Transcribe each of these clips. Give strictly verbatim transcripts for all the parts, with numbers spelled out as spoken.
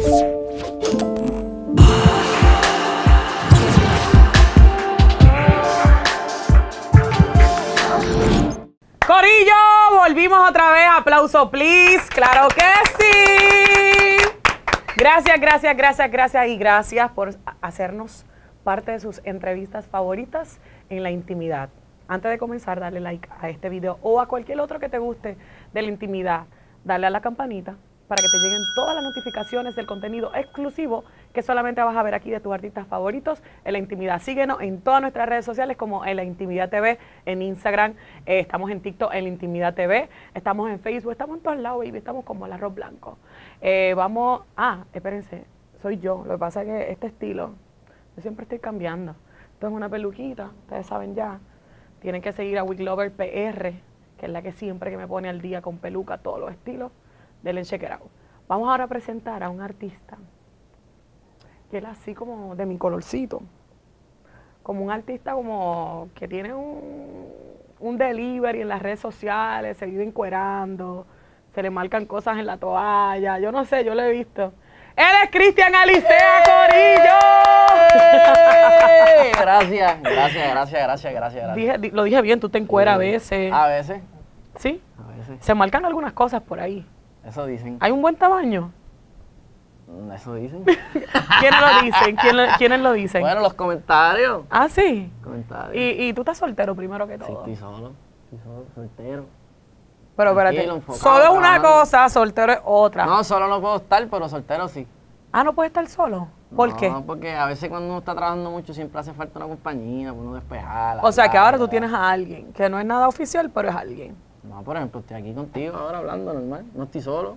Corillo, volvimos otra vez. Aplauso, please. Claro que sí. Gracias, gracias, gracias, gracias y gracias por hacernos parte de sus entrevistas favoritas en la intimidad. Antes de comenzar, dale like a este video o a cualquier otro que te guste de la intimidad. Dale a la campanita para que te lleguen todas las notificaciones del contenido exclusivo que solamente vas a ver aquí de tus artistas favoritos en la intimidad. Síguenos en todas nuestras redes sociales como en la intimidad T V, en Instagram, eh, estamos en TikTok en la intimidad T V, estamos en Facebook, estamos en todos lados, baby, estamos como el arroz blanco. Eh, vamos, ah, espérense, soy yo, lo que pasa es que este estilo, yo siempre estoy cambiando. Esto es una peluquita, ustedes saben ya. Tienen que seguir a Wiglover P R, que es la que siempre que me pone al día con peluca, todos los estilos. Denle check it out. Vamos ahora a presentar a un artista que es así como de mi colorcito. Como un artista como que tiene un, un delivery en las redes sociales, se vive encuerando, se le marcan cosas en la toalla. Yo no sé, yo lo he visto. Él es Cristian Alicea, Corillo. Gracias, gracias, gracias, gracias, gracias. Dije, di, lo dije bien, tú te encueras sí. a veces. A veces. ¿Sí? A veces. Se marcan algunas cosas por ahí. Eso dicen. ¿Hay un buen tamaño? Eso dicen. ¿Quiénes lo dicen? ¿Quién lo, ¿Quiénes lo dicen? Bueno, los comentarios. Ah, sí. Comentarios. ¿Y, y tú estás soltero primero que todo? Sí, estoy solo. Estoy solo, soltero. Pero espérate, enfocado, solo es una trabajando. cosa, soltero es otra. No, solo no puedo estar, pero soltero sí. Ah, ¿no puedes estar solo? ¿Por no, qué? No, porque a veces cuando uno está trabajando mucho siempre hace falta una compañía para uno despejar. O sea, que ahora tú ¿verdad? tienes a alguien, que no es nada oficial, pero es alguien. No, por ejemplo, estoy aquí contigo ahora hablando normal, no estoy solo.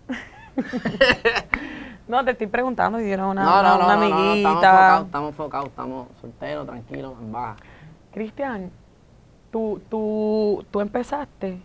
No, te estoy preguntando si tienes una, no, no, una, no, una no, amiguita. No, estamos enfocados, estamos enfocados, estamos solteros, tranquilos, en baja. Cristian, tú, tú, tú empezaste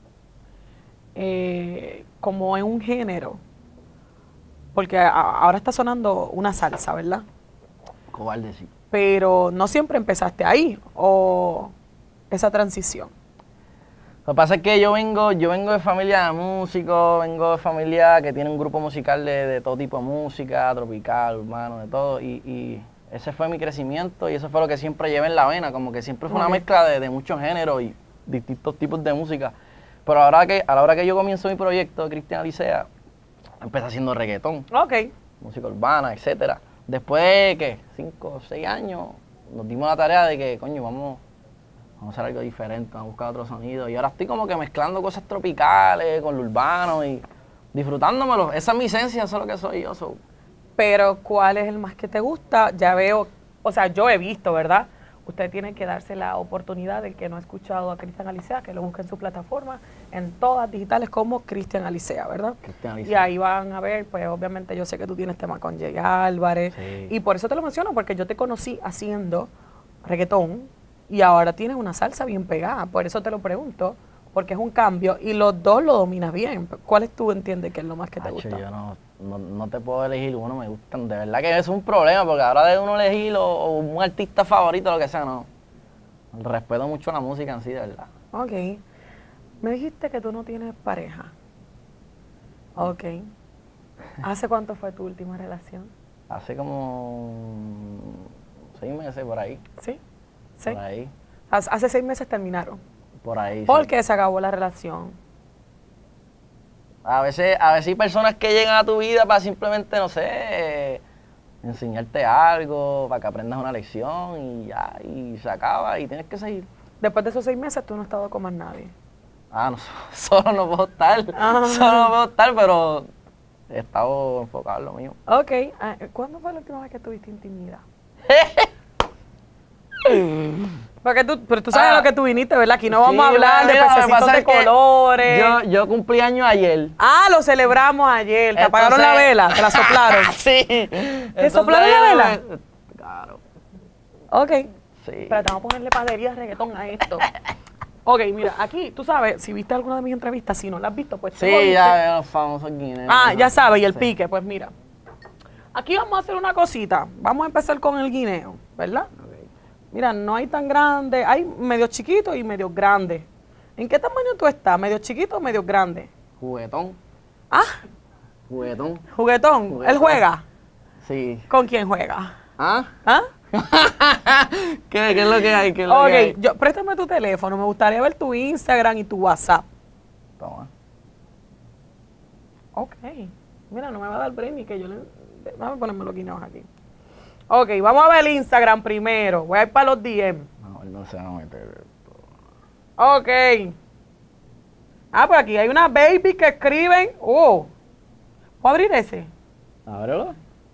eh, como en un género, porque a, ahora está sonando una salsa, ¿verdad? Cobarde, sí. Pero no siempre empezaste ahí, o esa transición. Lo que pasa es que yo vengo, yo vengo de familia de músicos, vengo de familia que tiene un grupo musical de, de todo tipo de música, tropical, urbano, de todo, y, y ese fue mi crecimiento y eso fue lo que siempre llevé en la vena, como que siempre fue una mezcla de, de muchos géneros y distintos tipos de música. Pero ahora que, a la hora que yo comienzo mi proyecto, Cristian Alicea, empecé haciendo reggaetón, Ok. música urbana, etcétera. Después de, ¿qué? Cinco o seis años, nos dimos la tarea de que, coño, vamos... Vamos a hacer algo diferente, vamos a buscar otro sonido. Y ahora estoy como que mezclando cosas tropicales con lo urbano y disfrutándomelo. Esa es mi esencia, eso es lo que soy yo. So. Pero, ¿cuál es el más que te gusta? Ya veo, o sea, yo he visto, ¿verdad? Usted tiene que darse la oportunidad del que no ha escuchado a Cristian Alicea, que lo busque en su plataforma, en todas digitales como Cristian Alicea, ¿verdad? Cristian Alicea. Y ahí van a ver, pues obviamente yo sé que tú tienes tema con Jay Álvarez. Sí. Y por eso te lo menciono, porque yo te conocí haciendo reggaetón. Y ahora tienes una salsa bien pegada, por eso te lo pregunto, porque es un cambio y los dos lo dominas bien. ¿Cuál es tú entiendes que es lo más que te Acho, gusta? Yo no, no, no te puedo elegir uno, me gustan. De verdad que es un problema, porque ahora de uno elegir o, o un artista favorito, lo que sea, no. Respeto mucho la música en sí, de verdad. Ok. Me dijiste que tú no tienes pareja. Ok. ¿Hace cuánto fue tu última relación? Hace como seis meses por ahí. ¿Sí? ¿Sí? Por ahí. Hace, hace seis meses terminaron. Por ahí. ¿Por sí. qué se acabó la relación? A veces, a veces hay personas que llegan a tu vida para simplemente, no sé, enseñarte algo, para que aprendas una lección y ya, y se acaba y tienes que seguir. Después de esos seis meses tú no has estado con más nadie. Ah, no, solo no puedo estar, Ah. solo no puedo estar, pero he estado enfocado en lo mío. Ok. Ah, ¿cuándo fue la última vez que tuviste intimidad? Porque tú, pero tú sabes Ah, lo que tú viniste, ¿verdad? Aquí no sí, vamos a hablar bueno, de mira, lo que pececitos pasa de es que colores. Yo, yo cumplí años ayer. Ah, lo celebramos ayer. ¿Te apagaron la Entonces- vela? ¿Te la soplaron? Sí. ¿Te soplaron la vela? Claro, Ok. sí. Espérate, vamos a ponerle padería reggaetón a esto. Ok, mira, aquí, tú sabes, si viste alguna de mis entrevistas, si no la has visto, pues... Sí, te jodiste. ya veo los famosos guineos. Ah, ya sabes, y el Sí. pique, pues mira. Aquí vamos a hacer una cosita. Vamos a empezar con el guineo, ¿verdad? Ok. Mira, no hay tan grande, hay medio chiquito y medio grande. ¿En qué tamaño tú estás? ¿Medio chiquito o medio grande? Juguetón. Ah, Juguetón. ¿Juguetón? Juguetón. ¿Él juega? Sí. ¿Con quién juega? ¿Ah? ¿Ah? ¿Qué, ¿Qué es lo que hay? ¿Qué es lo Ok, que hay? yo, préstame tu teléfono. Me gustaría ver tu Instagram y tu WhatsApp. Toma. Ok. Mira, no me va a dar break ni que yo le... Déjame ponerme los guineos aquí. Ok, vamos a ver el Instagram primero. Voy a ir para los D M. No, él no se va a meter esto. Ok. Ah, pues aquí hay una baby que escriben. Oh. ¿Puedo abrir ese? Ábrelo.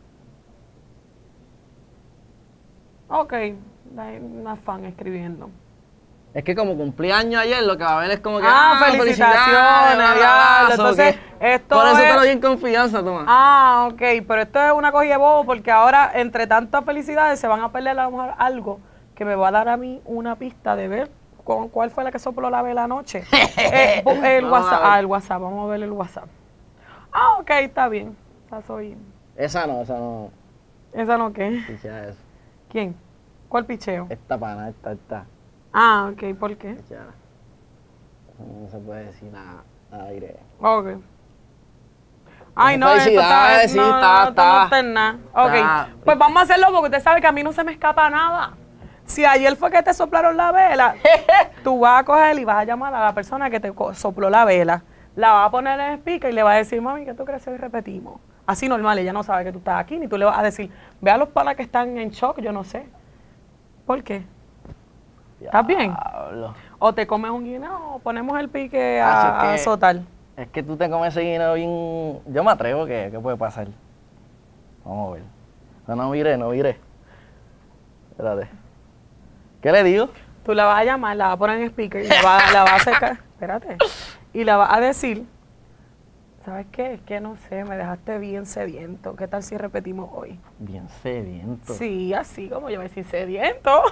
Ok. Hay una fan escribiendo. Es que como cumplí años ayer, lo que va a ver es como que... Ah, felicitaciones, diablo. Entonces, esto Por eso es- te lo di en confianza, toma. Ah, ok, pero esto es una cogida de bobo porque ahora, entre tantas felicidades, se van a perder a lo mejor algo que me va a dar a mí una pista de ver con cuál fue la que sopló la vela anoche. Eh, bu- el Vamos a WhatsApp, ver. ah, el WhatsApp, vamos a ver el WhatsApp. Ah, ok, está bien. Esa soy. Esa no, esa no. ¿Esa no qué? Pichea eso. ¿Quién? ¿Cuál picheo? Esta pana, esta, esta. Ah, ok, ¿por qué? Pichea. Eso no se puede decir nada al aire. Ok. Ay, no, Pues esto está, felicidades, sí, no, está, no, esto no está. está en nada. Ok, Está. pues vamos a hacerlo porque usted sabe que a mí no se me escapa nada. Si ayer fue que te soplaron la vela, tú vas a coger y vas a llamar a la persona que te co- sopló la vela, la vas a poner en el speaker y le vas a decir, mami, ¿qué tú crees si hoy repetimos? Así normal, ella no sabe que tú estás aquí, ni tú le vas a decir, ve a los panas que están en shock, yo no sé. ¿Por qué? ¿Estás bien? Diablo. O te comes un guineo o ponemos el pique Ah, sí, a, es que- a azotar. Es que tú te comes ese guineo bien... Yo me atrevo, ¿qué, ¿qué puede pasar? Vamos a ver. No, no viré, no viré. Espérate. ¿Qué le digo? Tú la vas a llamar, la vas a poner en speaker y la vas, la vas a secar. Espérate. Y la vas a decir, ¿sabes qué? Es que no sé, me dejaste bien sediento. ¿Qué tal si repetimos hoy? Bien sediento. Sí, así como yo me decía sediento.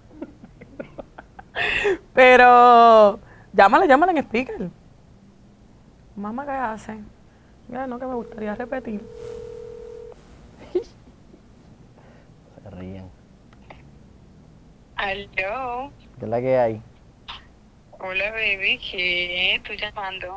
Pero llámala, llámala en speaker. Mamá, ¿qué hace? Mira, no, que me gustaría repetir. Se ríen. Aló, ¿Qué es la que hay? hola baby, ¿qué? ¿Tú llamando?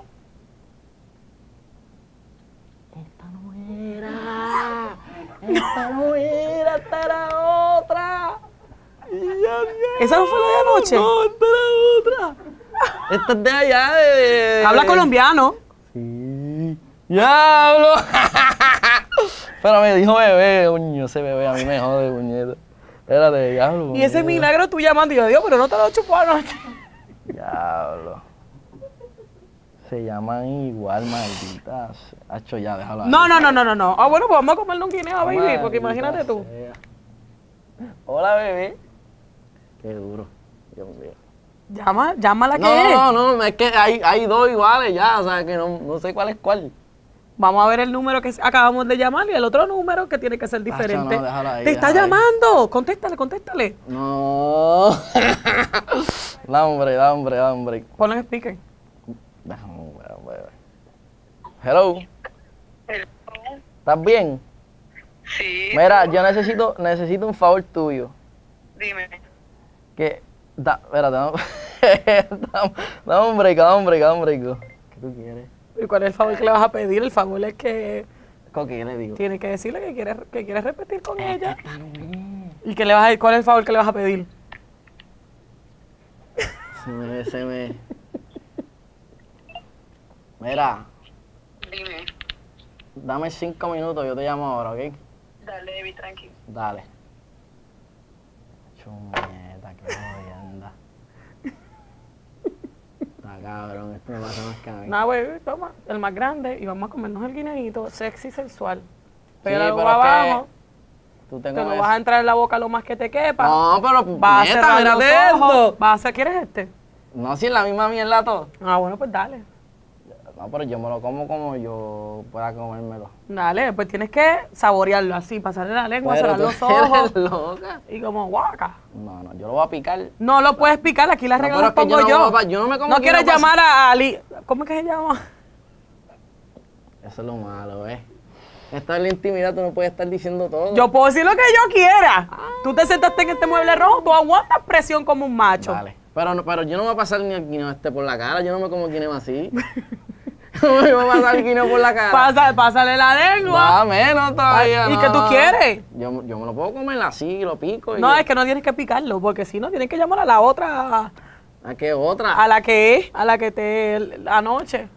Esta no era. Esta no era, esta era otra. ¿Esa no fue la de anoche? No, esta era otra. Esta es de allá, de... de- Habla colombiano. Sí. ¡Diablo! Pero me dijo bebé, coño, ese bebé a mí me jode, puñeta. Espérate, diablo. Y ese puñeta. milagro tú llamando y yo, Dios, pero no te lo chupó anoche. Diablo. Se llaman igual, malditas. Hacho, ya, déjalo ahí. No, no, no, no, no, no. Ah, bueno, pues vamos a comerle un guineo, baby, porque Maldita imagínate tú. sea. Hola, bebé. Qué duro. Dios mío. Llama, llámala que No, es. no, no, es que hay, hay dos iguales ya, o sea, que no, no sé cuál es cuál. Vamos a ver el número que acabamos de llamar y el otro número que tiene que ser diferente. no, déjalo ahí, Te está déjalo ahí. llamando. Contéstale, contéstale. No. Da hombre, da hombre, da hombre. Ponlo en speaker. Déjame, déjame ver. Hello, Hello. ¿estás bien? Sí, Mira, yo necesito, necesito un favor tuyo. dime. Que, da, espérate, no. da, da un break, da un break, da un break. ¿Qué tú quieres? ¿Y cuál es el favor que le vas a pedir? El favor es que ¿Con qué le digo? tiene que decirle que quieres que quieres repetir con ella. ¿Y que le vas a, cuál es el favor que le vas a pedir? Se me, se me. Mira, Dime. dame cinco minutos, yo te llamo ahora, ¿ok? Dale, baby, tranquilo. Dale. Chumeta, qué jodienda. Está cabrón, esto me pasa más que a mí. Nada, güey, toma, el más grande y vamos a comernos el guineíto sexy sensual. pero Pero es abajo, que tú te te lo comes- vas a entrar en la boca lo más que te quepa. No, pero Vas a neta, cerrar los mírate ojos. esto. Vas a hacer, ¿quieres este? No, si es la misma mierda todo. Ah, bueno, pues dale. No, pero yo me lo como como yo pueda comérmelo. Dale, pues tienes que saborearlo así, pasarle la lengua, Pero cerrar tú los ojos eres loca. y como guaca. No, no, yo lo voy a picar. No lo puedes picar, aquí las No, reglas pero las es que pongo yo no yo. me voy a- yo no me como No guineo quieres para- llamar a Ali. ¿Cómo es que se llama? Eso es lo malo, ¿eh? Esta es la intimidad, tú no puedes estar diciendo todo. Yo puedo decir lo que yo quiera. Tú te sentaste en este mueble rojo, tú aguantas presión como un macho. Vale. Pero, no- pero yo no me voy a pasar ni el guineo este por la cara, yo no me como guineo así. Me va a pasar el guineo por la cara. Pasa, pásale la lengua. Va menos todavía. Ay, ¿y no, qué tú no. quieres? Yo, yo me lo puedo comer así, lo pico. Y No, yo- es que no tienes que picarlo, porque si no, tienes que llamar a la otra, ¿A qué otra? a la que es, a la que te anoche.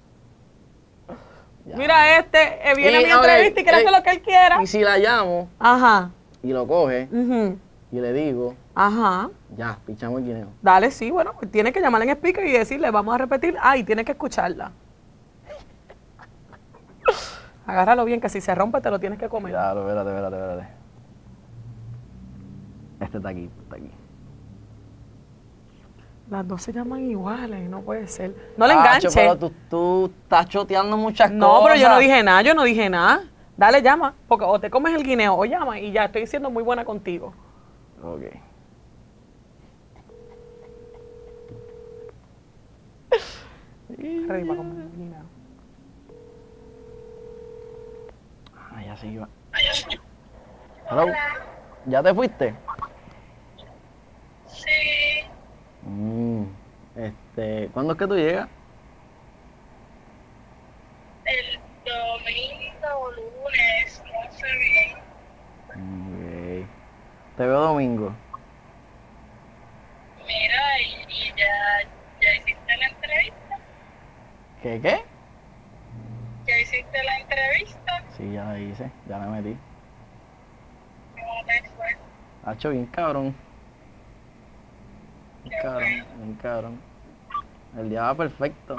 Ya. Mira, este eh, viene Y, a mi ok, entrevista y quiere eh, hacer lo que él quiera. Y si la llamo Ajá. y lo coge ujú, y le digo, Ajá. ya, pichamos el guineo. Dale, sí, bueno, pues tienes que llamarle en speaker y decirle, vamos a repetir. Ah, y tienes que escucharla. Agárralo bien, que si se rompe te lo tienes que comer. Claro, espérate, espérate, espérate. Este está aquí, está aquí. Las dos se llaman iguales, no puede ser. No le Acho, enganche. pero tú, tú estás choteando muchas No, cosas. pero yo no dije nada, yo no dije nada. Dale, llama, porque o te comes el guineo o llama y ya estoy siendo muy buena contigo. Ok. Ready para comer el guineo. Ah, ya se iba. Hello. ¿Ya te fuiste? Sí, Mm, este, ¿cuándo es que tú llegas? el domingo o lunes, no sé bien. Ok. Te veo domingo. Mira, y, y ya, ya hiciste la entrevista. ¿Qué, qué? Ya hiciste la entrevista. Sí, ya la hice, ya la metí. ¿Cómo te fue? Ha hecho bien cabrón. Bien Qué cabrón, bueno. bien cabrón. El día va perfecto.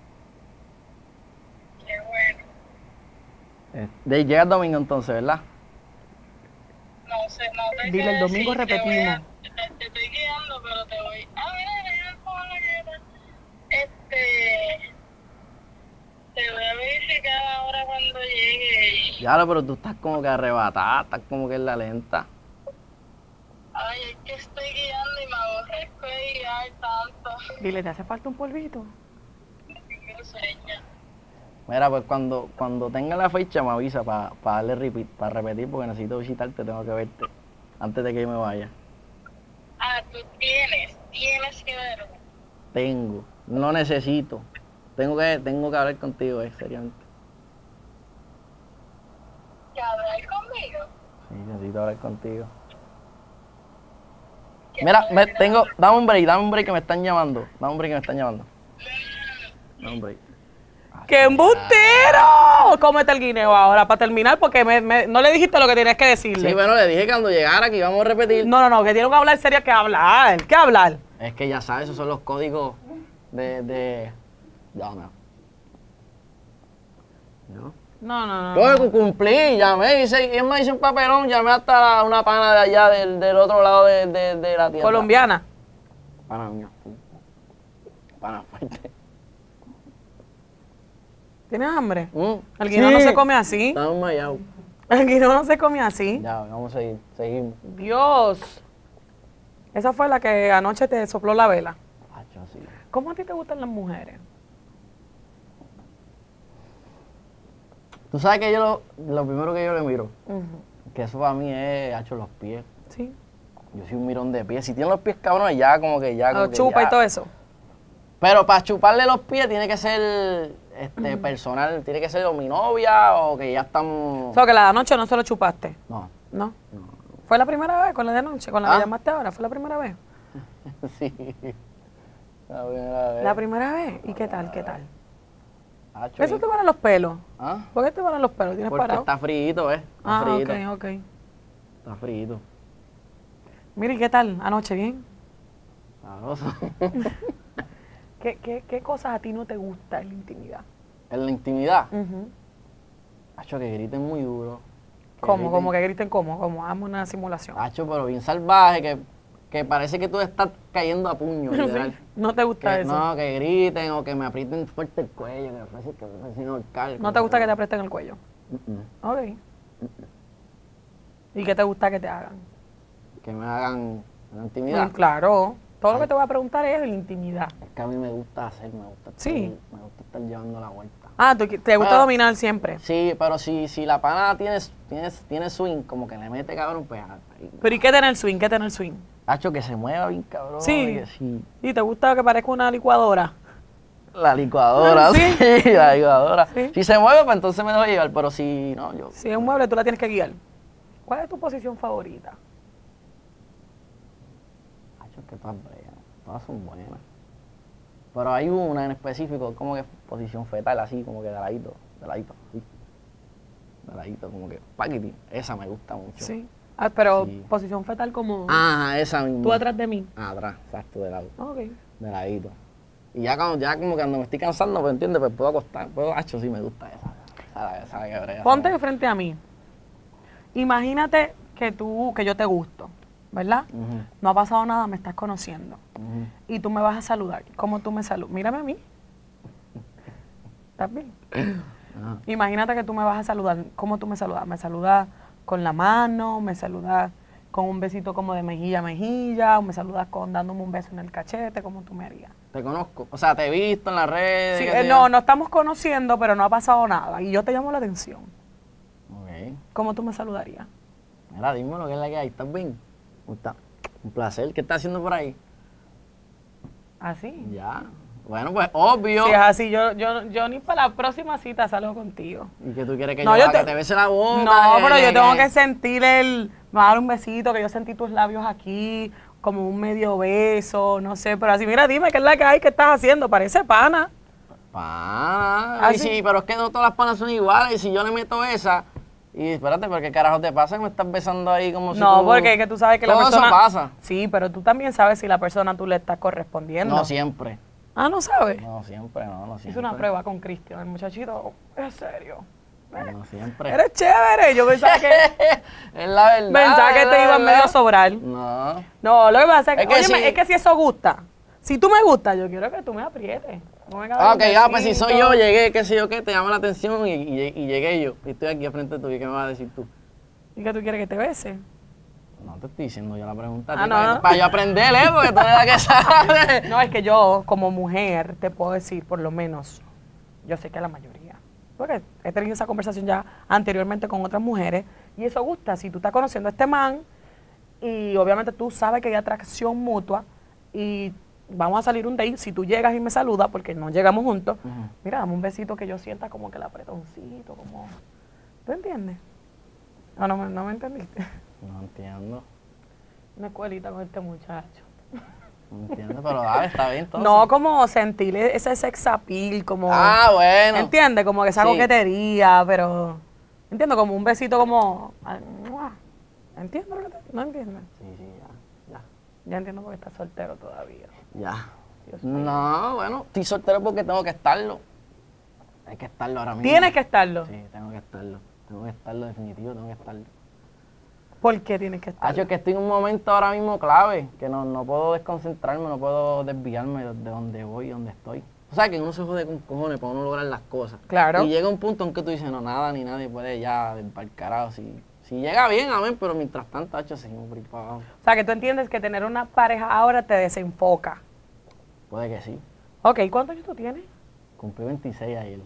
Qué bueno. Eh, De llegas domingo entonces, ¿verdad? No sé, no te Dile, sé el domingo decir, te voy a- repetimos. Te, te estoy guiando, pero te voy. Ah, mira, mira cómo la guieta. Este. Te voy a verificar ahora cuando llegue. y- Ya, pero tú estás como que arrebatada, estás como que en la lenta. Ay, es que estoy guiando y me aborrezco de guiar tanto. Dile, ¿te hace falta un polvito? Tengo sueño. Mira, pues cuando, cuando tenga la fecha me avisa para darle repeat, para repetir, porque necesito visitarte, tengo que verte antes de que yo me vaya. Ah, tú tienes, tienes que verme. Tengo, no necesito. Tengo que, tengo que hablar contigo, eh, seriamente. ¿Que hablar conmigo? Sí, necesito hablar contigo. Mira, me, tengo, dame un break, dame un break que me están llamando. Dame un break que me están llamando. Dame un break. ¡Qué embustero! Cómete el guineo ahora para terminar, porque me- me- no le dijiste lo que tenías que decirle. Sí, bueno, le dije que cuando llegara que íbamos a repetir. No, no, no, que tiene que hablar serio, que hablar. ¿Qué hablar? Es que ya sabes, esos son los códigos de... de... Ya, no. ¿No? No, no, no. Yo que cumplí, llamé, hice, él me hizo un papelón, llamé hasta una pana de allá del, del otro lado de, de, de la tienda. Colombiana. Pana mía. Pana fuerte. ¿Tienes hambre? Mm, El guineo no se come así. Estamos mayados. El guineo no se come así. Ya, vamos a seguir, seguimos. Dios. Esa fue la que anoche te sopló la vela. Hacho, sí. ¿Cómo a ti te gustan las mujeres? Tú sabes que yo lo, lo primero que yo le miro, Ujú. que eso para mí es, hacho, los pies. Sí. Yo soy un mirón de pies. Si tienen los pies cabrones, ya como que ya. como Los que chupa ya. y todo eso. Pero para chuparle los pies tiene que ser este, personal, tiene que ser o mi novia o que ya estamos. O sea, que la de anoche no se lo chupaste. No, ¿No? ¿Fue la primera vez con la de anoche? ¿Con la Ah. que llamaste ahora? ¿Fue la primera vez? sí. La primera vez. ¿La primera vez? ¿Y qué tal? ¿Qué tal? Hacho, ¿Eso y- te van a los pelos? ¿Ah? ¿Por qué te van a los pelos? ¿Tienes Porque parado? está frito, ¿eh? Está Ah, frito. ok, ok. Está frito. Mira, ¿y qué tal? Anoche, ¿bien? Sabroso. ¿Qué, qué, qué cosas a ti no te gusta en la intimidad? En la intimidad, Ujú. hacho, que griten muy duro. Que ¿Cómo? griten- ¿Cómo que griten cómo? Como hazme una simulación. Hacho, pero bien salvaje, que, que parece que tú estás cayendo a puño, literal. Sí, ¿no te gusta Que, eso? no, que griten o que me aprieten fuerte el cuello, que me parece que me parece ahorcar. ¿No te gusta que te apresten el cuello? Mm, mm. Ok. ¿Y qué te gusta que te hagan? Que me hagan la intimidad. Mm, claro. Todo lo que te voy a preguntar es la intimidad. Es que a mí me gusta hacer, me gusta estar, Sí. me gusta estar llevando la vuelta. Ah, ¿tú- ¿te gusta Ah. dominar siempre? Sí, pero si, si la pana tiene, tiene, tiene swing, como que le mete cabrón, pues ahí. ¿Pero y qué tener swing? ¿Qué tener swing? Hacho, que se mueva bien cabrón. Sí. y que sí. ¿Y te gusta que parezca una licuadora? La licuadora, Sí. sí, la licuadora. Sí. Si se mueve, pues entonces me dejo llevar, pero si no, yo... Si es un mueble, tú la tienes que guiar. ¿Cuál es tu posición favorita? Acho, que todas bregan, todas son buenas. Pero hay una en específico, como que posición fetal, así, como que de ladito, de ladito, así. De ladito, como que paquiti. Esa me gusta mucho. Sí. Ah, pero Sí. posición fetal como Ah, esa misma. tú atrás de mí. Ah, atrás, exacto, de lado, Ok. de ladito. Y ya, cuando, ya como que cuando me estoy cansando, pues entiendes, pues puedo acostar, puedo, hacho, sí me gusta esa. Esa, esa que brega. Ponte de frente a mí. Imagínate que tú, que yo te gusto, ¿verdad? Ujú, No ha pasado nada, me estás conociendo. ujú. Y tú me vas a saludar. ¿Cómo tú me saludas? Mírame a mí. ¿Estás bien? Ajá. Imagínate que tú me vas a saludar. ¿Cómo tú me saludas? ¿Me saludas con la mano? ¿Me saludas con un besito como de mejilla a mejilla? ¿O me saludas con dándome un beso en el cachete? ¿Cómo tú me harías? Te conozco, o sea, te he visto en las redes. Sí, qué eh, sé no, yo. no estamos conociendo, pero no ha pasado nada. Y yo te llamo la atención. Ok. ¿Cómo tú me saludarías? Mira, dime lo que es la que hay, ¿estás bien? ¿Cómo está? Un placer, ¿qué estás haciendo por ahí? ¿Así? Ya. Bueno, pues obvio. Si es así, yo, yo, yo ni para la próxima cita salgo contigo. ¿Y que tú quieres que No, yo yo haga? te- Que te bese la boca. No, que- pero yo que- tengo que sentir el... Me va a dar un besito, que yo sentí tus labios aquí, como un medio beso, no sé. Pero así, mira, dime qué es la que hay, qué estás haciendo. Parece pana. Pana. ¿Ah, Y sí? sí, pero es que no todas las panas son iguales. Y si yo le meto esa... Y espérate, ¿pero qué carajo te pasa? Que me estás besando ahí como si No, tú- porque es que tú sabes que la Todo persona... eso pasa. Sí, pero tú también sabes si la persona tú le estás correspondiendo. No siempre. Ah, ¿no sabes? No siempre, no, no siempre. Hice una prueba con Cristian, el muchachito. Es serio. No siempre. Eres chévere. Yo pensaba que... Es la verdad. pensaba que es te la iba a verdad. medio sobrar. No. No, lo que pasa es que, Es que óyeme, si- es que si eso gusta, si tú me gustas, yo quiero que tú me aprietes. No me Ah, ok, un ya, pues si besito. soy yo, llegué, qué sé yo qué, te llama la atención y, y, y llegué yo. Y estoy aquí al frente tuyo, ¿y qué me vas a decir tú? ¿Y qué tú quieres que te bese? No te estoy diciendo yo la pregunta. a Ah, ti, no, para, no. para yo aprender, ¿eh? Porque tú eres la que sabe. No, es que yo, como mujer, te puedo decir, por lo menos, yo sé que la mayoría. Porque he tenido esa conversación ya anteriormente con otras mujeres y eso gusta. Si tú estás conociendo a este man y obviamente tú sabes que hay atracción mutua y vamos a salir un date, si tú llegas y me saludas, porque no llegamos juntos, Ujú. mira, dame un besito que yo sienta como que el apretoncito, como... ¿Tú entiendes? No, no, me- no me entendiste. No entiendo, Una escuelita con este muchacho. no entiendo, pero dale, está bien entonces. No, como sentir ese sex appeal, como... Ah, bueno. ¿Entiendes? Como que esa Sí. coquetería, pero... Entiendo, como un besito como... ah, ¡mua! ¿Entiendes lo que te...? ¿No entiendes? Sí, sí, ya, ya, Ya entiendo porque estás soltero todavía. ya. Dios mío. No, bueno, estoy soltero porque tengo que estarlo. Hay que estarlo ahora mismo. Tienes que estarlo. Sí, tengo que estarlo. Tengo que estarlo, definitivo, tengo que estarlo. ¿Por qué tienes que Ah, estarlo? yo es que estoy en un momento ahora mismo clave, que no, no puedo desconcentrarme, no puedo desviarme de, de donde voy, donde estoy. O sea, que uno se jode con cojones para uno lograr las cosas. Claro. Y llega un punto en que tú dices, no, nada ni nadie puede ya del carajo. Si, si llega bien, amén, pero mientras tanto, hecho, seguimos por ahí para abajo. O sea, que tú entiendes que tener una pareja ahora te desenfoca. Puede que sí. Ok, ¿cuántos años tú tienes? Cumplí veintiséis ayer.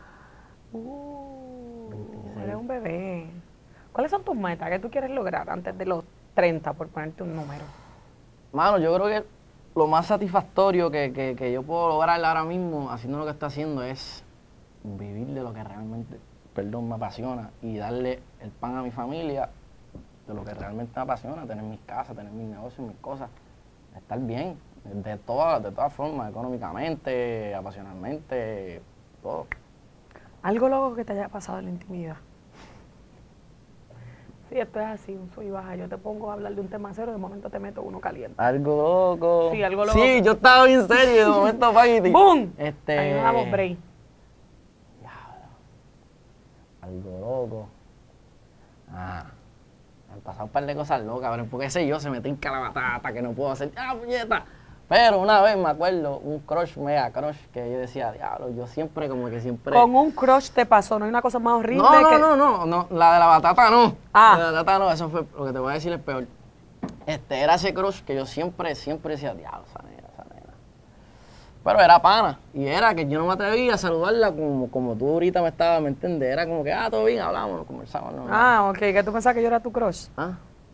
Uh, veintiséis. eres un bebé. ¿Cuáles son tus metas que tú quieres lograr antes de los treinta, por ponerte un número? Mano, yo creo que lo más satisfactorio que, que, que yo puedo lograr ahora mismo, haciendo lo que estoy haciendo, es vivir de lo que realmente, perdón, me apasiona y darle el pan a mi familia de lo que realmente me apasiona, tener mis casas, tener mis negocios, mis cosas, estar bien, de todas, de todas formas, económicamente, apasionalmente, todo. Algo loco que te haya pasado en la intimidad. Sí, esto es así, un sub y baja. Yo te pongo a hablar de un tema cero, de momento te meto uno caliente. Algo loco. Sí, algo loco. Sí, yo estaba bien serio y de momento, Paquiti. ¡Boom! Este... Ahí nos damos break. Algo loco. Ah, me han pasado un par de cosas locas, pero porque sé yo, se me tinca la batata, que no puedo hacer, ¡ah, puñeta! Pero una vez me acuerdo, un crush, mega crush, que yo decía, diablo, yo siempre, como que siempre... Con un crush te pasó, ¿no hay una cosa más horrible No, no, que...? no, no, no, la de la batata no. Ah. La de la batata no, eso fue, lo que te voy a decir es peor. Este, era ese crush que yo siempre, siempre decía, diablo, esa nena, esa nena. Pero era pana, y era que yo no me atrevía a saludarla como, como tú ahorita me estabas, ¿me entiendes? Era como que, ah, todo bien, hablamos, conversamos. No, Ah, ok, que tú pensabas que yo era tu crush. ¿Ah?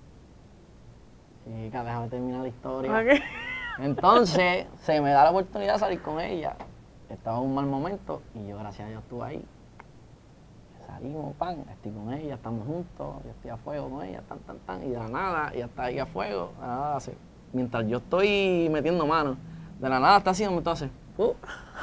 Sí, que déjame terminar la historia. Ok. Entonces, se me da la oportunidad de salir con ella. estaba en un mal momento y yo, gracias a Dios, estuve ahí. Salimos, pan, estoy con ella, estamos juntos, yo estoy a fuego con ella, tan, tan, tan, y de la nada, ella está ahí a fuego, de la nada hace, mientras yo estoy metiendo manos, de la nada está haciendo, entonces, uh,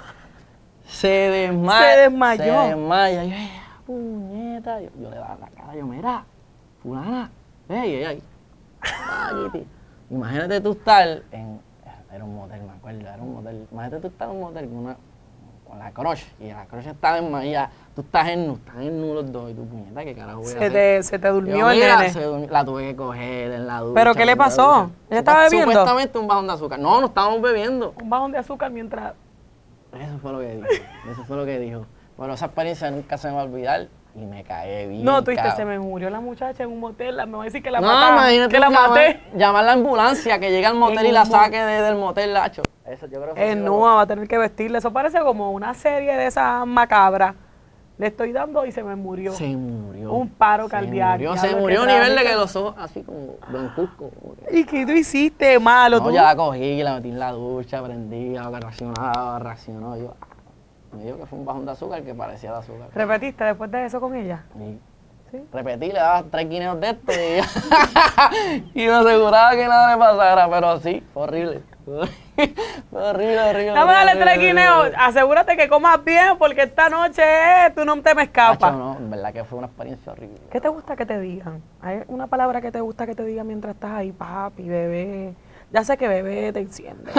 se desmaya. Se desmayó. Se desmaya, yo, "Eh, puñeta", yo, yo le daba la cara, yo, mira, fulana, ey, ey, ey, aquí, imagínate tú estar en, era un motel, me acuerdo, era un motel, imagínate tú estar en un motel con una, con la crush, y la crush está desmayada, tú estás en nu, estás en nu los dos, y tu puñeta, ¿qué carajo voy a Se hacer? te, se te durmió Yo, el mira, nene. se durmió, la tuve que coger en la ducha. ¿Pero qué le en la pasó? ducha. ¿Ella Supuest- estaba bebiendo? Supuestamente un bajón de azúcar. No, no estábamos bebiendo. Un bajón de azúcar mientras... Eso fue lo que dijo, eso fue lo que dijo. Bueno, esa experiencia nunca se me va a olvidar y me caí bien. No, tú dijiste, cabrón. se me murió la muchacha en un motel, la- me va a decir que la No, mataron, imagínate que la llamar, maté. llamar la ambulancia, que llegue al motel En y la un mo- saque de- del motel, Lacho. Eso yo creo que fue En así, nua va a tener que vestirle. Eso parece como una serie de esas macabras. Le estoy dando y se me murió. Se murió. Un paro Se cardíaco. murió, Diablo, se qué murió a nivel de trágico. que los ojos así como Don Cusco. como que- ¿Y qué tú hiciste malo? No, tú? ya la cogí, la metí en la ducha, prendí, a lo que reaccionaba, reaccionó. Yo, ah, me dijo que fue un bajón de azúcar que parecía de azúcar. ¿Repetiste después de eso con ella? Y Sí. repetí, le daba tres guineos de esto y, y me aseguraba que nada me pasara, pero sí, fue horrible. Fue horrible, horrible. Dame dale horrible, tres horrible, guineos. horrible. Asegúrate que comas bien porque esta noche eh, tú no te me escapas. Macho, no, en verdad que fue una experiencia horrible. ¿Qué te gusta que te digan? ¿Hay una palabra que te gusta que te digan mientras estás ahí? Papi, bebé. Ya sé que bebé te enciende.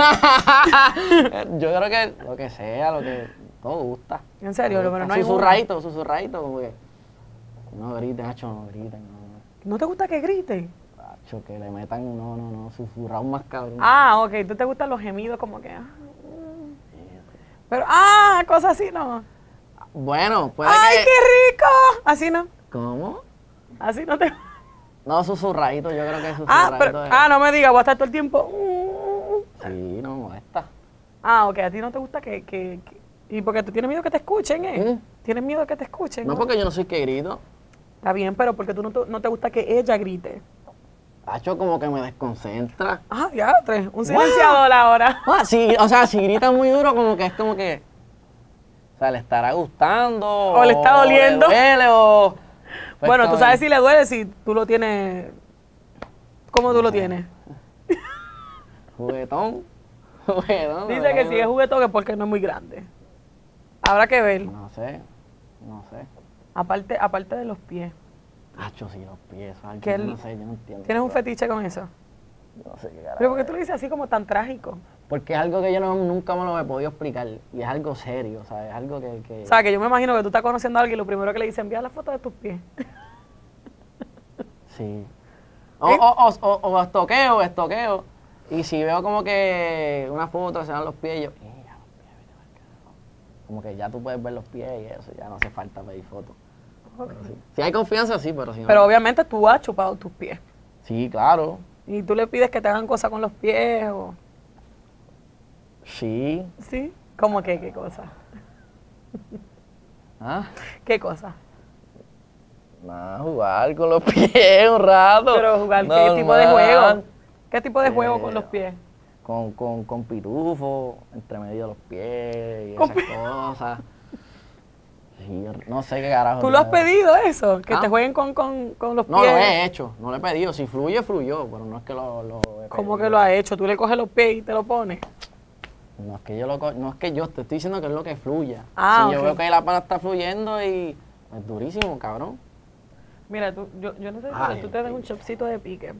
Yo creo que lo que sea, lo que todo gusta. En serio, Todo pero gusta. no hay uno. Susurradito, susurradito, como que no griten, Nacho, no griten, no, ¿No te gusta que griten? Nacho, que le metan, no, no, no, susurrado más cabrón. Ah, ok. ¿Tú te gustan los gemidos como que? ah, mm. Pero, ah, cosas así no. Bueno, puede ¡Ay, que... qué rico! Así no. ¿Cómo? Así no te... No, susurradito, yo creo que Ah, susurradito. pero, es- ah, no me digas, voy a estar todo el tiempo. mm. Sí, no me molesta. Ah, ok. A ti no te gusta que... que, que- y porque tú tienes miedo que te escuchen, ¿eh? ¿Mm? Tienes miedo que te escuchen. No porque yo no soy que grito. Está bien, pero porque tú no te, no te gusta que ella grite. Hacho, como que me desconcentra. Ah, ya, tres. Un silenciador ahora. Ah, sí, o sea, si grita muy duro, como que es como que... O sea, le estará gustando. O le está doliendo. O le duele, o... pues Bueno, está tú sabes si bien. le duele si tú lo tienes... ¿Cómo tú lo tienes? Juguetón. Juguetón. Dice ¿verdad que si es no? juguetón es porque no es muy grande. Habrá que ver. No sé, no sé. Aparte, aparte de los pies. Hacho, sí, los pies, algo, Que yo el- no sé, yo no entiendo. ¿Tienes un fetiche con eso? No sé qué carajo. Pero ¿por qué tú lo dices así como tan trágico? Porque es algo que yo no- nunca me lo he podido explicar. Y es algo serio, o sea, es algo que... que... O sea, que yo me imagino que tú estás conociendo a alguien y lo primero que le dice, envía la foto de tus pies. Sí. O, ¿Eh? o, o, o, o estoqueo, estoqueo. Y si veo como que una foto se dan los pies, yo, "Eh, ya, los pies, vete pa'l carajo". Como que ya tú puedes ver los pies y eso, ya no hace falta pedir fotos. Pero sí. Si hay confianza, sí, pero si no. Pero obviamente tú has chupado tus pies. Sí, claro. Y tú le pides que te hagan cosas con los pies o... Sí. ¿Sí? ¿Cómo que qué cosa? Ah, ¿Qué cosa? nada, jugar con los pies un rato. Pero jugar, ¿qué Normal. tipo de juego? ¿Qué tipo de Eh, juego con los pies? Con, con, con pitufo, entre medio de los pies y Con esas cosas. Sí, no sé qué carajo. ¿Tú lo has tiene. pedido eso? Que Ah. te jueguen con, con, con los No pies. lo he hecho, no lo he pedido. Si fluye, fluyó, pero no es que lo, lo he ¿Cómo pedido. que lo has hecho? ¿Tú le coges los pies y te lo pones? No es que yo lo co- no es que yo te estoy diciendo que es lo que fluya. Ah, si yo ok. veo que la pana está fluyendo y es durísimo, cabrón. Mira, tú, yo, yo necesito Ay, que tú te des el un chopcito de pique.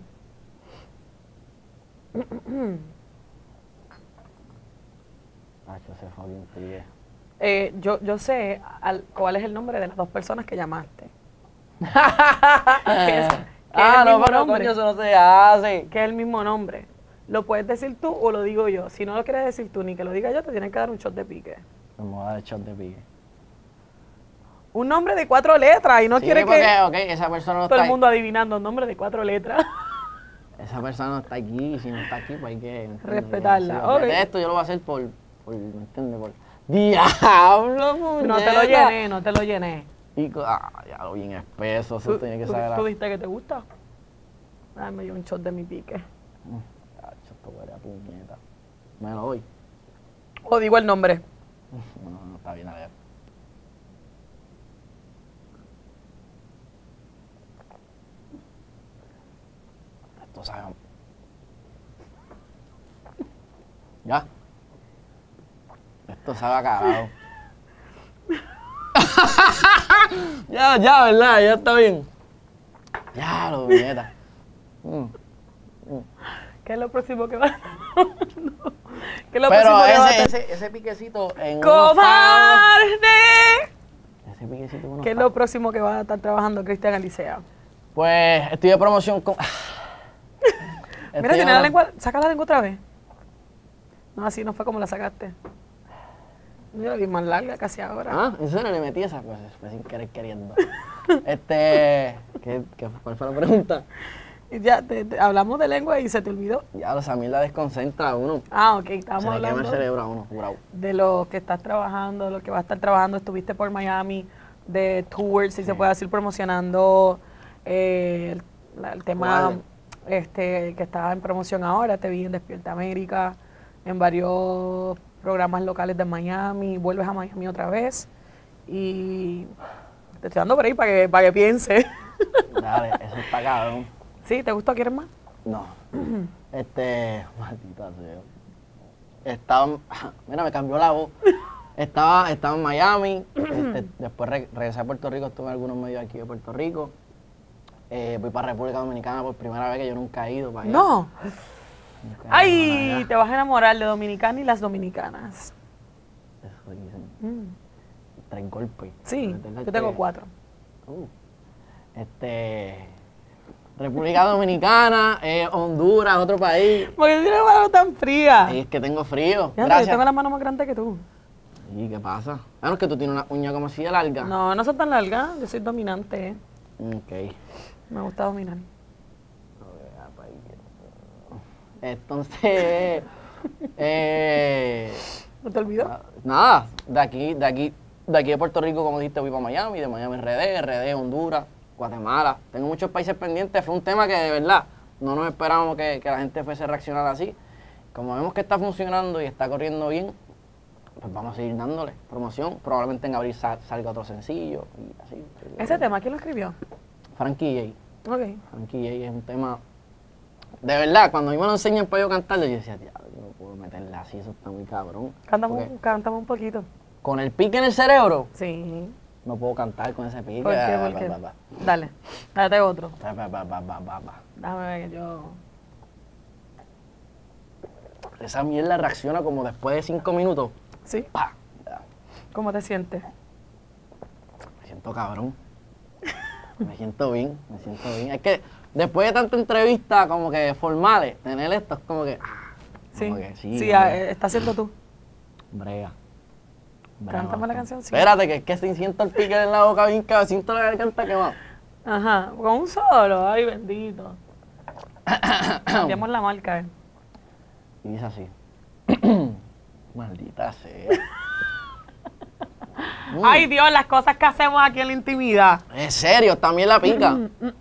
Hacho, ese fucking pie. Eh, yo, yo sé al- cuál es el nombre de las dos personas que llamaste. es- que es ah, el no, mismo pero nombre. coño, eso no se hace. Que es el mismo nombre. ¿Lo puedes decir tú o lo digo yo? Si no lo quieres decir tú ni que lo diga yo, te tienes que dar un shot de pique. Vamos a dar shot de pique. Un nombre de cuatro letras y no Sí, quiere porque, que ok, esa persona no todo está el mundo adivinando un nombre de cuatro letras. Esa persona no está aquí, si no está aquí, pues hay que... ¿entiendes? Respetarla, Si olvídate ok. de esto yo lo voy a hacer por, por ¿me entiendes? Por... ¡Diablo, No te lo puñeta! llené, no te lo llené. Y co- ah, ya lo bien espeso, eso ¿Tú, tiene que tú- saber. tú dijiste que te gusta? Dame yo un shot de mi pique. Cacho, esto huele a puñeta. Me lo doy. O digo el nombre. No, no está bien, a ver. Esto sabe. Ya. Esto sabe a carajo. ya, ya, ¿verdad? Ya está bien. Ya, lo nieta. Mm. ¿Qué es lo próximo que va? ¿Qué es lo Pero próximo que va a ese, estar? ese, ese piquecito en unos pagos- ¡Cobarde! Ese piquecito en unos ¿Qué es pagos. lo próximo que va a estar trabajando Cristian Alicea? Pues estoy de promoción con... Mira, Estoy tiene en la una- lengua. Saca la lengua otra vez. No, así no fue como la sacaste. Mira, bien más larga casi ahora. Ah, ¿en serio le metí esa? Pues fue sin querer queriendo. este... ¿qué, qué, ¿Cuál fue la pregunta? Y ya te- te- hablamos de lengua y se te olvidó. Ya, esa mierda desconcentra a uno. Ah, ok, estábamos Se le quema el hablando cerebro a uno, jurado. de lo que estás trabajando, de lo que vas a estar trabajando. Estuviste por Miami, de tours, si se puede decir, promocionando eh, el, la- el tema ¿Cuál? este que está en promoción ahora. Te vi en Despierta América, en varios programas locales de Miami. Vuelves a Miami otra vez y te estoy dando por ahí para que, para que pienses. Dale, eso está cabrón. ¿Sí? ¿Te gustó? ¿Quieres más? No. Este... Maldita sea. Estaba... Mira, me cambió la voz. Estaba, estaba en Miami. este, después re- regresé a Puerto Rico. Estuve en algunos medios aquí de Puerto Rico. Eh, voy para República Dominicana por primera vez que yo nunca he ido para allá. No. Nunca he ido para Ay, allá. te vas a enamorar de Dominicana y las dominicanas. Eso dicen. Mm. Tres golpes. Sí, Meterle yo tengo tres. cuatro. Uh. Este... República Dominicana, eh, Honduras, otro país. ¿Por qué tienes la mano tan fría? Y es que tengo frío. Fíjate, yo Gracias. tengo la mano más grande que tú. ¿Y qué pasa? Ah, no, es que tú tienes una uña como así de larga. No, no son tan largas. Yo soy dominante. ¿eh? Ok. Me gusta dominar. Entonces, eh, ¿No te olvidó? nada, de aquí, de aquí, de aquí de Puerto Rico, como dijiste, voy para Miami, de Miami R D, R D, Honduras, Guatemala. Tengo muchos países pendientes. Fue un tema que de verdad no nos esperábamos que, que la gente fuese a reaccionar así. Como vemos que está funcionando y está corriendo bien, pues vamos a seguir dándole promoción. Probablemente en abril sal- salga otro sencillo y así. Ese tema, ¿quién lo escribió? Frankie J. Ok. Frankie J es un tema... De verdad, cuando a mí me lo enseñan para yo cantarlo, yo decía, diablo, yo no puedo meterle así, eso está muy cabrón. Cántame, Porque un- cántame un poquito. con el pique en el cerebro, Sí. no puedo cantar con ese pique. ¿Por qué? Ba, ¿Por qué? ba, ba, Dale. Date otro. ba, ba, ba, ba, ba, ba, ba. Déjame ver que yo... Esa mierda reacciona como después de cinco minutos. ¿Sí? ¡Pa! Ya, ¿Cómo te sientes? me siento cabrón. Me siento bien, me siento bien. Es que después de tanta entrevista como que formales, tener esto es como que... ah, Sí. como que sí, Sí, como ah, que eh, estás haciendo tú. brega. Brega Cántame la bastante. canción, sí. Espérate, que es que si siento el pique en la boca bien cabrón, siento la garganta quemada. Ajá. Con un solo. Ay, bendito. Cambiamos la marca, eh. Y dice así. Maldita sea. Mm, Ay, Dios, las cosas que hacemos aquí en la intimidad. En serio, también la pica.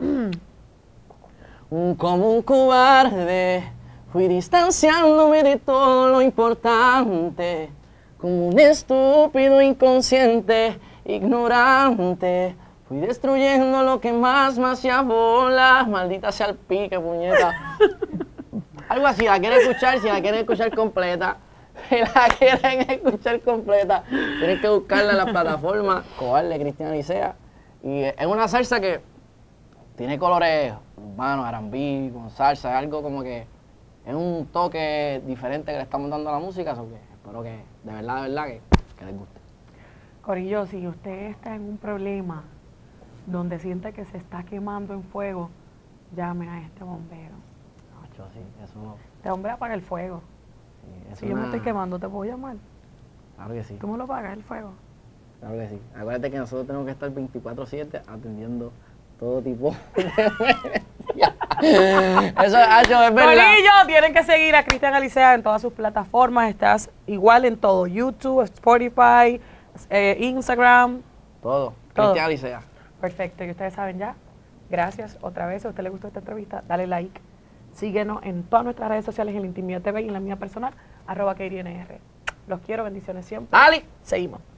Un- Como un cobarde, fui distanciándome de todo lo importante. Como un estúpido inconsciente, ignorante. Fui destruyendo lo que más me hacía bola. Maldita sea el pique, puñeta. Algo así, la quieren escuchar, si la quieren escuchar completa. Si la quieren escuchar completa, tienen que buscarla en las plataformas. Cobarde, Cristian Alicea. Y es una salsa que tiene colores urbanos, R and B, con salsa, es algo como que es un toque diferente que le estamos dando a la música, así que espero que de verdad, de verdad, que, que les guste. Corillo, si usted está en un problema donde siente que se está quemando en fuego, llame a este bombero. Nacho, sí, eso, Este hombre apaga el fuego. sí, es Si yo me una- estoy quemando, ¿te puedo llamar? Claro que sí, ¿Tú me lo pagas el fuego? claro que sí. Acuérdate que nosotros tenemos que estar veinticuatro siete atendiendo todo tipo de emergencias. Eso, Nacho, es verdad. Corillo, tienen que seguir a Cristian Alicea en todas sus plataformas. Estás igual en todo. YouTube, Spotify, eh, Instagram. Todo, Todo. Cristian Alicea. Perfecto, y ustedes saben ya. Gracias otra vez. Si a usted le gustó esta entrevista, dale like. Síguenos en todas nuestras redes sociales, en la Intimidad T V y en la mía personal, arroba K D N R. Los quiero, bendiciones siempre. Ali. Seguimos.